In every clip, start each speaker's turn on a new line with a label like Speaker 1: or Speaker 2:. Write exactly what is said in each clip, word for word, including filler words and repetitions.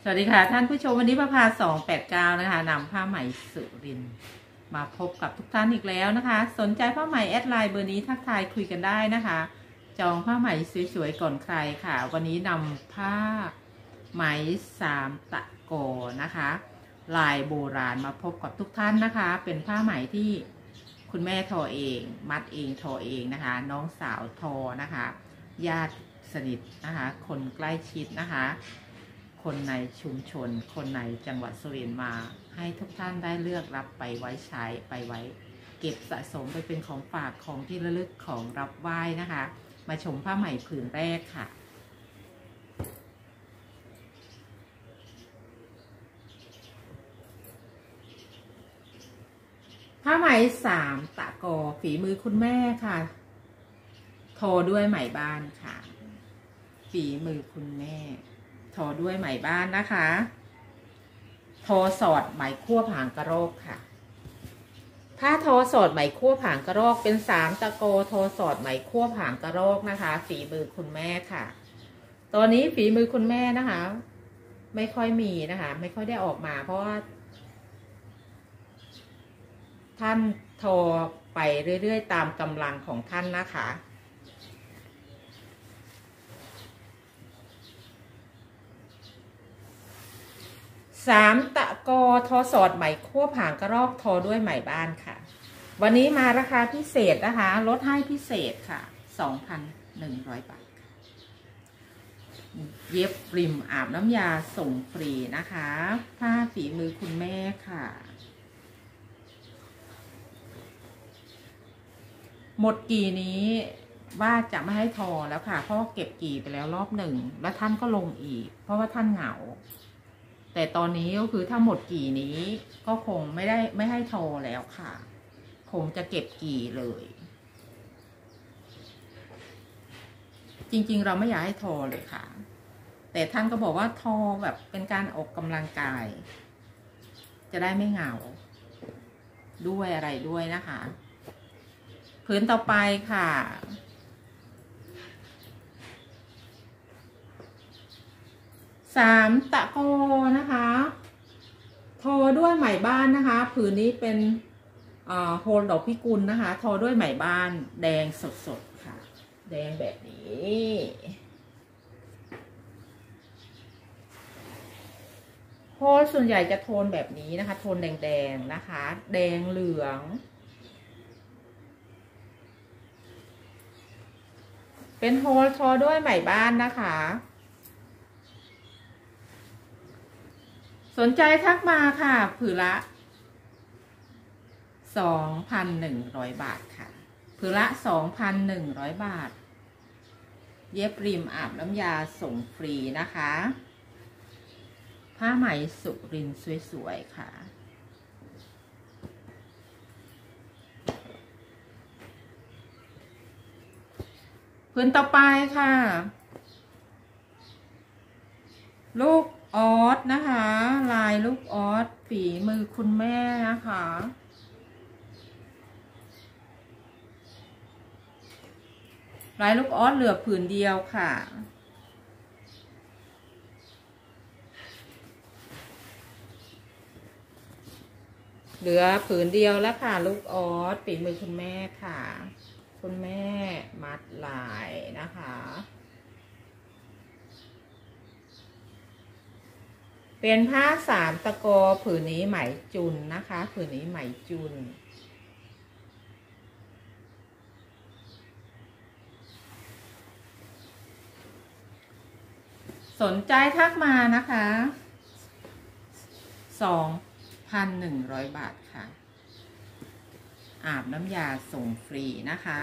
Speaker 1: วัสดีค่ะท่านผู้ชมวันนี้ประภาสองแปดเก้านะคะนำผ้าไหมสุรินทร์มาพบกับทุกท่านอีกแล้วนะคะสนใจผ้าไหมแอดไลน์เบอร์นี้ทักทายคุยกันได้นะคะจองผ้าไหมสวยๆก่อนใครค่ะวันนี้นำผ้าไหมสามตะโกนะคะลายโบราณมาพบกับทุกท่านนะคะเป็นผ้าไหมที่คุณแม่ทอเองมัดเองทอเองนะคะน้องสาวทอนะคะญาติสนิทนะคะคนใกล้ชิดนะคะคนในชุมชนคนในจังหวัดสุรินทร์มาให้ทุกท่านได้เลือกรับไปไว้ใช้ไปไว้เก็บสะสมไปเป็นของฝากของที่ระลึกของรับไหว้นะคะมาชมผ้าไหมผืนแรกค่ะผ้าไหมสามตะกอฝีมือคุณแม่ค่ะทอด้วยไหมบ้านค่ะฝีมือคุณแม่ทอด้วยไหมบ้านนะคะทอสอดไหมคั่วผางกระรอกค่ะผ้าทอสอดไหมคั่วผางกระรอกเป็นสามตะโกทอสอดไหมคั่วผางกระรอกนะคะฝีมือคุณแม่ค่ะตอนนี้ฝีมือคุณแม่นะคะไม่ค่อยมีนะคะไม่ค่อยได้ออกมาเพราะว่าท่านทอไปเรื่อยๆตามกำลังของท่านนะคะสามตะกอทอสอดไหมคั่วผางกระรอกทอด้วยไหมบ้านค่ะวันนี้มาราคาพิเศษนะคะลดให้พิเศษค่ะ สองพันหนึ่งร้อย บาทค่ะเย็บริมอาบน้ำยาส่งฟรีนะคะผ้าฝีมือคุณแม่ค่ะหมดกี่นี้ว่าจะไม่ให้ทอแล้วค่ะเพราะเก็บกี่ไปแล้วรอบหนึ่งแล้วท่านก็ลงอีกเพราะว่าท่านเหงาแต่ตอนนี้ก็คือถ้าหมดกี่นี้ก็คงไม่ได้ไม่ให้ทอแล้วค่ะคงจะเก็บกี่เลยจริงๆเราไม่อยากให้ทอเลยค่ะแต่ท่านก็บอกว่าทอแบบเป็นการออกกำลังกายจะได้ไม่เหงาด้วยอะไรด้วยนะคะผืนต่อไปค่ะสามตะโกนะคะทอด้วยไหมบ้านนะคะผืนนี้เป็นโฮลดอกพิกุลนะคะทอด้วยไหมบ้านแดงสดๆค่ะแดงแบบนี้โฮลส่วนใหญ่จะโทนแบบนี้นะคะโทนแดงๆนะคะแดงเหลืองเป็นโฮลทอด้วยไหมบ้านนะคะสนใจทักมาค่ะผืนละ สองพันหนึ่งร้อย บาทค่ะผืนละ สองพันหนึ่งร้อย บาทเย็บริมอาบน้ำยาส่งฟรีนะคะผ้าไหมสุรินทร์สวยๆค่ะผืนต่อไปค่ะลูกออสนะคะลายลูกออสฝีมือคุณแม่นะคะลายลูกออสเหลือผืนเดียวค่ะเหลือผืนเดียวแล้วค่ะลูกออสฝีมือคุณแม่ค่ะคุณแม่มัดลายนะคะเป็นผ้าสามตะโกผืนนี้ไหมจุนนะคะผืนนี้ไหมจุนสนใจทักมานะคะ สองพันหนึ่งร้อย บาทค่ะอาบน้ำยาส่งฟรีนะคะ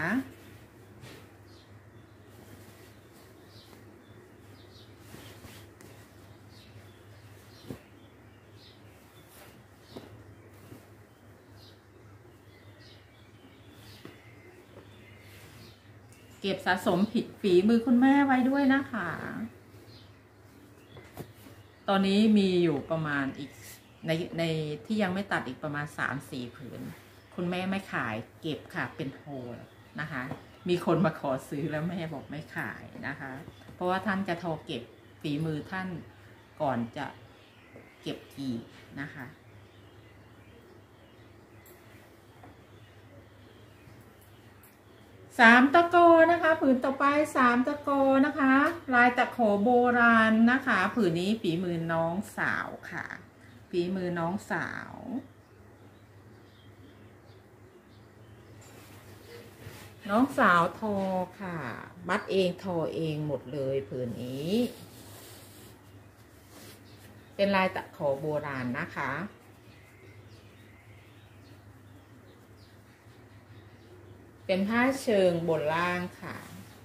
Speaker 1: เก็บสะสมผิดฝีมือคุณแม่ไว้ด้วยนะคะตอนนี้มีอยู่ประมาณอีกในในที่ยังไม่ตัดอีกประมาณ สามสี่ ผืนคุณแม่ไม่ขายเก็บค่ะเป็นโฮลนะคะมีคนมาขอซื้อแล้วแม่บอกไม่ขายนะคะเพราะว่าท่านจะทอเก็บฝีมือท่านก่อนจะเก็บอีกนะคะสามตะโกนะคะผืนต่อไปสามตะโกนะคะลายตะขอโบราณนะคะผืนนี้ฝีมือน้องสาวค่ะฝีมือน้องสาวน้องสาวทอค่ะมัดเองทอเองหมดเลยผืนนี้เป็นลายตะขอโบราณนะคะเป็นผ้าเชิงบนล่างค่ะ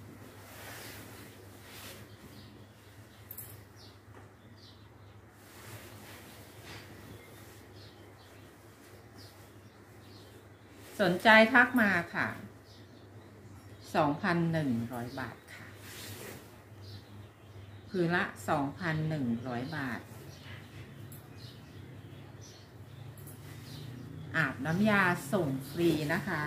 Speaker 1: สนใจทักมาค่ะ สองพันหนึ่งร้อย บาทค่ะผืนละ สองพันหนึ่งร้อย บาทอาบน้ำยาส่งฟรีนะคะ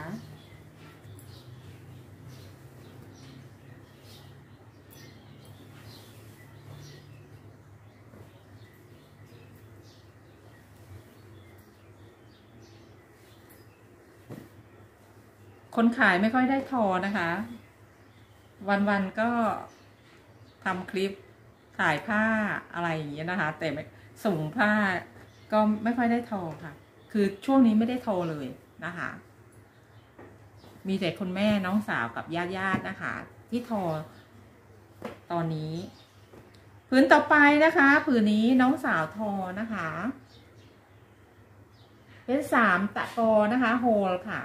Speaker 1: คนขายไม่ค่อยได้ทอนะคะ วันๆก็ทำคลิปถ่ายผ้าอะไรอย่างเงี้ยนะคะแต่ไม่ส่งผ้าก็ไม่ค่อยได้ทอค่ะคือช่วงนี้ไม่ได้ทอเลยนะคะมีแต่คุณแม่น้องสาวกับญาติญาตินะคะที่ทอตอนนี้ผืนต่อไปนะคะผืนนี้น้องสาวทอนะคะเป็นสามตะกอนะคะโฮลค่ะ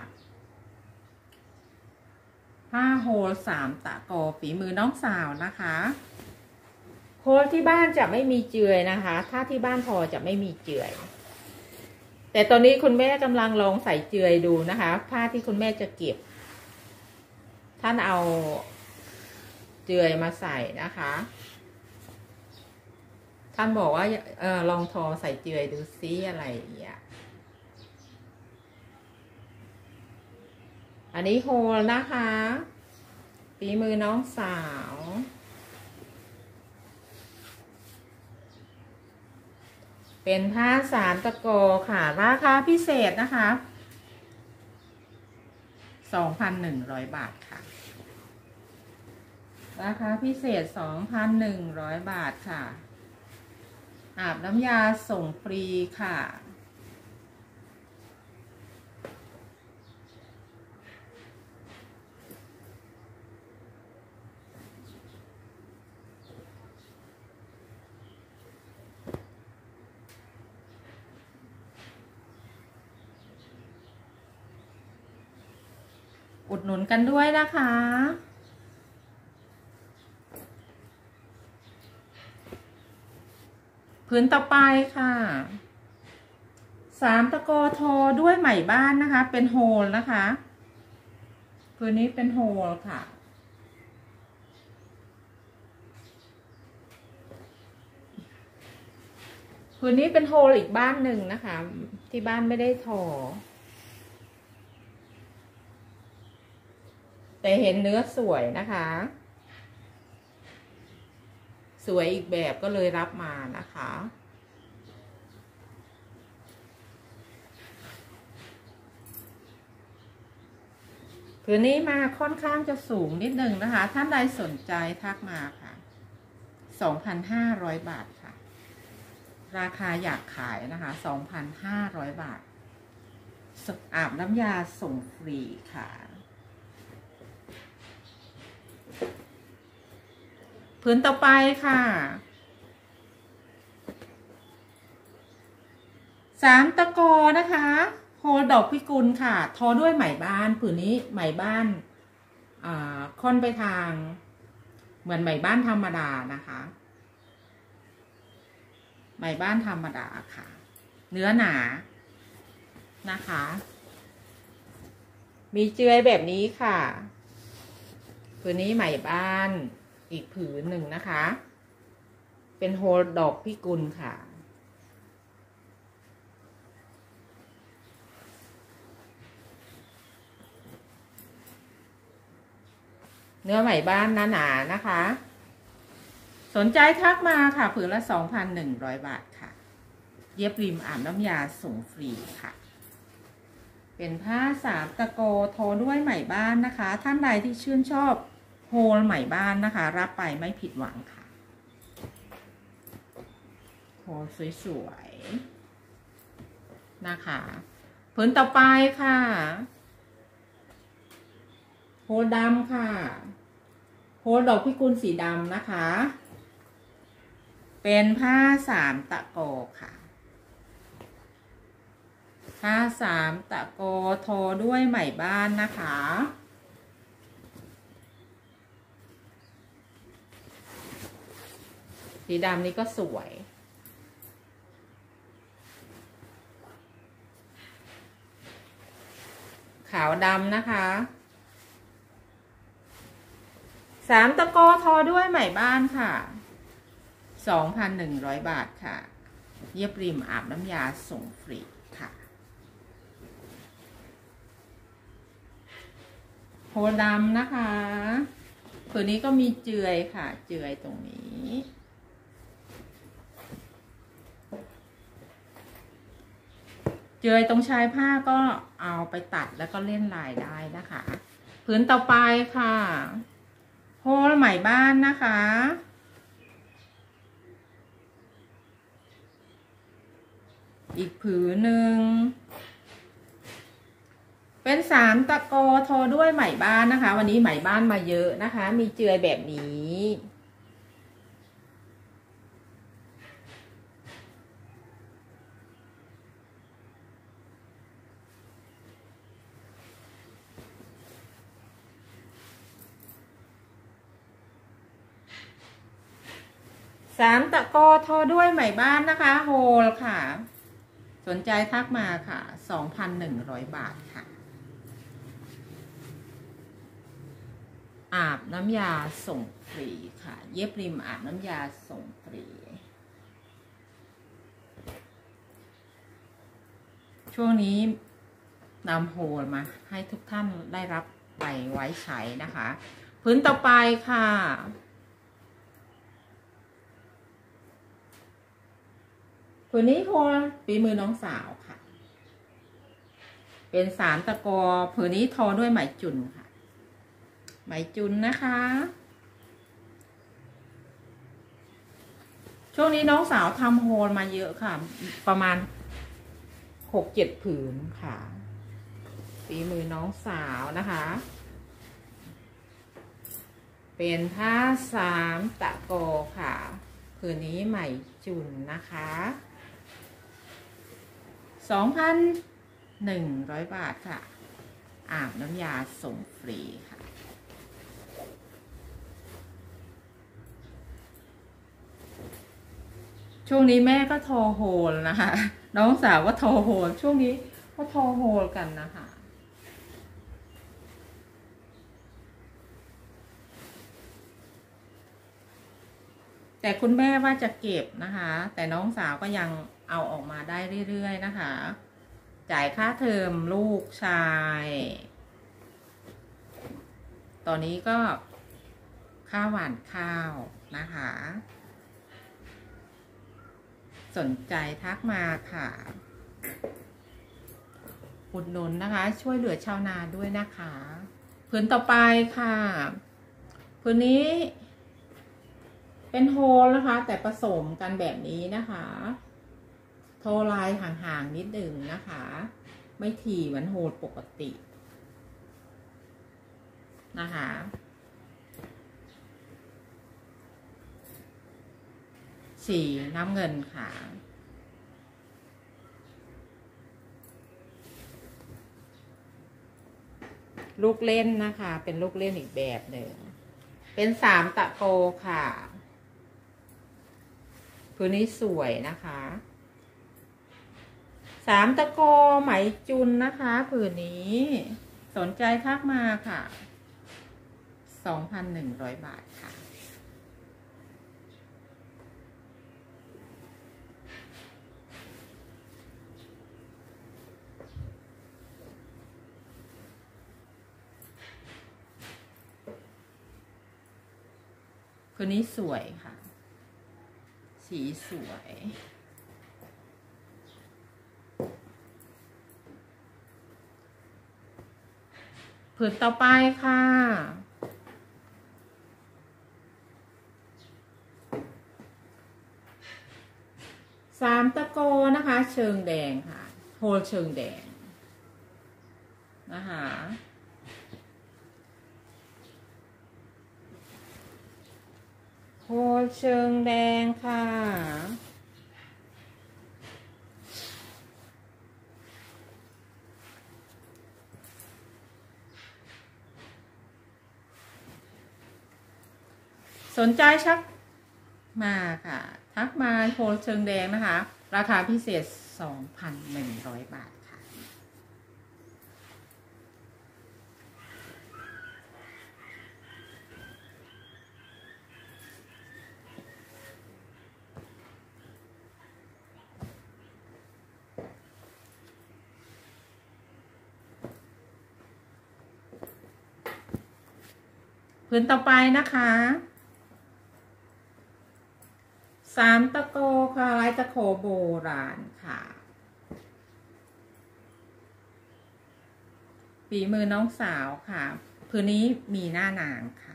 Speaker 1: ผ้าโฮลสามตะกอฝีมือน้องสาวนะคะโฮลที่บ้านจะไม่มีเจือยนะคะถ้าที่บ้านทอจะไม่มีเจือยแต่ตอนนี้คุณแม่กำลังลองใส่เจือยดูนะคะผ้าที่คุณแม่จะเก็บท่านเอาเจือยมาใส่นะคะท่านบอกว่าเออลองทอใส่เจือยดูซิอะไรอย่างเงี้ยอันนี้โฮลนะคะฝีมือน้องสาวเป็นผ้าสามตะโกค่ะราคาพิเศษนะคะ สองพันหนึ่งร้อย บาทค่ะราคาพิเศษ สองพันหนึ่งร้อย บาทค่ะอาบน้ำยาส่งฟรีค่ะอุดหนุนกันด้วยนะคะผืนต่อไปค่ะสามตะกอทอด้วยไหมบ้านนะคะเป็นโฮลนะคะผืนนี้เป็นโฮลค่ะผืนนี้เป็นโฮลอีกบ้านหนึ่งนะคะที่บ้านไม่ได้ทอแต่เห็นเนื้อสวยนะคะสวยอีกแบบก็เลยรับมานะคะผืนนี้มาค่อนข้างจะสูงนิดนึงนะคะท่านใดสนใจทักมาค่ะ สองพันห้าร้อย บาทค่ะราคาอยากขายนะคะ สองพันห้าร้อย บาทอาบน้ำยาส่งฟรีค่ะผืนต่อไปค่ะสามตะกอนะคะโฮลดอกพิกุลค่ะทอด้วยไหมบ้านผืนนี้ไหมบ้านอ่าค่อนไปทางเหมือนไหมบ้านธรรมดานะคะไหมบ้านธรรมดาค่ะเนื้อหนานะคะมีเจือยแบบนี้ค่ะผืนนี้ไหมบ้านอีกผืนหนึ่งนะคะเป็นโฮลดอกพิกุลค่ะเนื้อไหมบ้านหนาๆนะคะสนใจทักมาค่ะผืนละ สองพันหนึ่งร้อย บาทค่ะเย็บริมอาบน้ำยาส่งฟรีค่ะเป็นผ้าสามตะโกโทด้วยไหมบ้านนะคะท่านใดที่ชื่นชอบโฮลไหมบ้านนะคะรับไปไม่ผิดหวังค่ะโฮลสวยๆนะคะผืนต่อไปค่ะโฮลดำค่ะโฮลดอกพิกุลสีดำนะคะเป็นผ้าสามตะโกค่ะผ้าสามตะโกโทด้วยไหมบ้านนะคะสีดำนี้ก็สวยขาวดำนะคะสามตะโกโทด้วยไหมบ้านค่ะสองพันหนึ่งร้อยบาทค่ะเย็บริมอาบน้ำยาส่งฟรีค่ะโฮลดำนะคะผืนนี้ก็มีเจือยค่ะเจือยตรงนี้เจือยตรงชายผ้าก็เอาไปตัดแล้วก็เล่นลายได้นะคะผืนต่อไปค่ะโฮลไหมบ้านนะคะอีกผืนหนึ่งเป็นสามตะโกโทด้วยไหมบ้านนะคะวันนี้ไหมบ้านมาเยอะนะคะมีเจือยแบบนี้สามตะโกโทด้วยไหมบ้านนะคะโฮลค่ะสนใจทักมาค่ะ สองพันหนึ่งร้อย บาทค่ะอาบน้ำยาส่งฟรีค่ะเย็บริมอาบน้ำยาส่งฟรีช่วงนี้นำโฮลมาให้ทุกท่านได้รับไปไว้ใช้นะคะผืนต่อไปค่ะผืนนี้โฮลฝีมือน้องสาวค่ะเป็นสามตะกอผืนนี้ทอด้วยไหมจุนค่ะไหมจุนนะคะช่วงนี้น้องสาวทำโฮลมาเยอะค่ะประมาณหกเจ็ดผืนค่ะฝีมือน้องสาวนะคะเป็นผ้าสามตะโกค่ะผืนนี้ไหมจุนนะคะสองพันหนึ่งร้อยบาทค่ะอาบน้ำยาส่งฟรีค่ะช่วงนี้แม่ก็ทอโฮลนะคะน้องสาวก็ทอโฮลช่วงนี้ก็ทอโฮลกันนะคะแต่คุณแม่ว่าจะเก็บนะคะแต่น้องสาวก็ยังเอาออกมาได้เรื่อยๆนะคะจ่ายค่าเทอมลูกชายตอนนี้ก็ค่าหวานข้าวนะคะสนใจทักมาค่ะอุดหนุนนะคะช่วยเหลือชาวนาด้วยนะคะผืนต่อไปค่ะผืนนี้เป็นโฮลนะคะแต่ผสมกันแบบนี้นะคะโทลายห่างๆนิดหนึ่งนะคะไม่ถี่เหมือนโฮลปกตินะคะสีน้ำเงินค่ะลูกเล่นนะคะเป็นลูกเล่นอีกแบบหนึ่งเป็นสามตะโกค่ะผืนนี้สวยนะคะสามตะโกไหมจุนนะคะผืนนี้สนใจทักมาค่ะ สองพันหนึ่งร้อย บาทค่ะผืนนี้สวยค่ะสีสวยผืนต่อไปค่ะสามตะโกนะคะเชิงแดงค่ะโฮลเชิงแดงนะคะโฮลเชิงแดงค่ะสนใจชักมาค่ะทักมาโฮลเชิงแดงนะคะราคาพิเศษ สองพันหนึ่งร้อย บาทค่ะผืนต่อไปนะคะสามตะโกค่ะลายตะโขโบราณค่ะฝีมือน้องสาวค่ะผืนนี้มีหน้านางค่ะ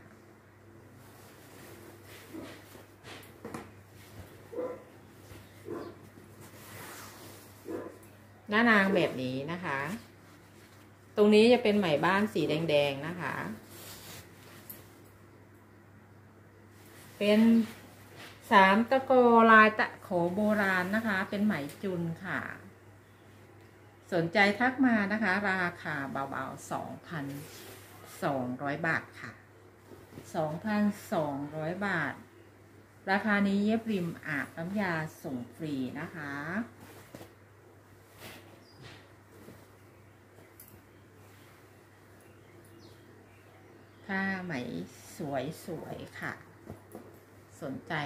Speaker 1: หน้านางแบบนี้นะคะตรงนี้จะเป็นไหมบ้านสีแดงๆนะคะเป็นสามตะโกลายตะโขโบราณนะคะเป็นไหมจุนค่ะสนใจทักมานะคะราคาเบาๆ สองพันสองร้อย บาทค่ะ สองพันสองร้อย บาทราคานี้เย็บริมอาบน้ำยาส่งฟรีนะคะผ้าไหมสวยๆค่ะสนใจ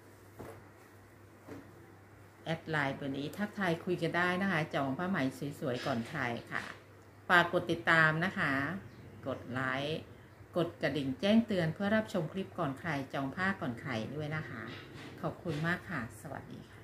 Speaker 1: แอดไลน์เบอร์นี้ทักทายคุยกันได้นะคะจองผ้าไหมสวยๆก่อนใครค่ะฝากกดติดตามนะคะกดไลค์กดกระดิ่งแจ้งเตือนเพื่อรับชมคลิปก่อนใครจองผ้าก่อนใครด้วยนะคะขอบคุณมากค่ะสวัสดีค่ะ